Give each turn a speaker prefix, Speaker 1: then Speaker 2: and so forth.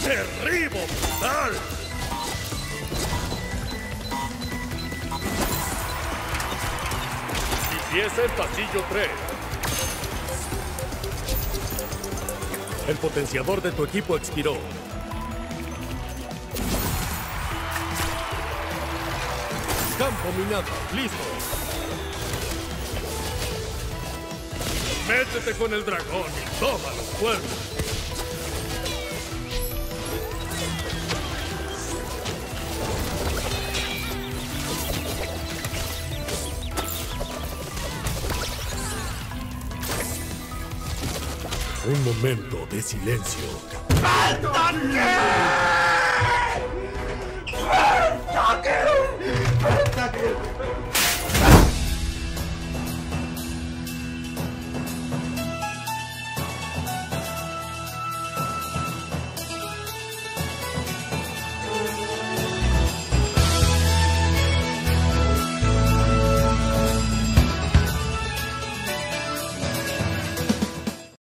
Speaker 1: ¡Derribo brutal! Empieza el pasillo 3. El potenciador de tu equipo expiró. Campo minado, listo. Métete con el dragón y toma los cuernos. Un momento de silencio.
Speaker 2: ¡Mátame!